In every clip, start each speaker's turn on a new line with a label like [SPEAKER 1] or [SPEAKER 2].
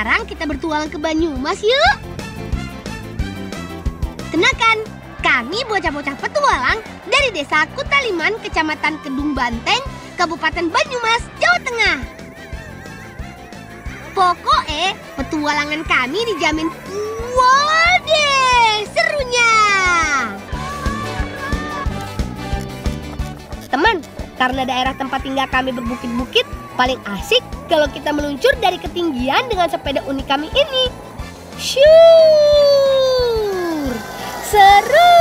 [SPEAKER 1] Sekarang kita bertualang ke Banyumas yuk. Kenakan, kami bocah-bocah petualang dari Desa Kutaliman, Kecamatan Kedung Banteng, Kabupaten Banyumas, Jawa Tengah. Pokoknya petualangan kami dijamin wah deh serunya. Teman, karena daerah tempat tinggal kami berbukit-bukit, paling asik kalau kita meluncur dari ketinggian dengan sepeda unik kami ini. Syuur, seru.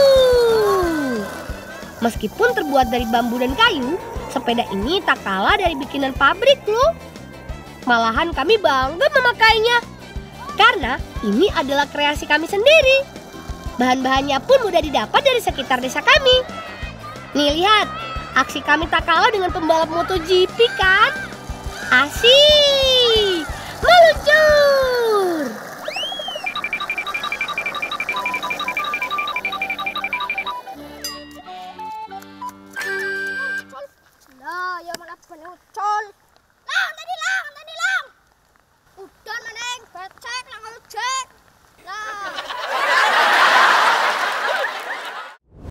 [SPEAKER 1] Meskipun terbuat dari bambu dan kayu, sepeda ini tak kalah dari bikinan pabrik loh. Malahan kami bangga memakainya, karena ini adalah kreasi kami sendiri. Bahan-bahannya pun mudah didapat dari sekitar desa kami. Nih lihat, aksi kami tak kalah dengan pembalap MotoGP kan? Asik, meluncur.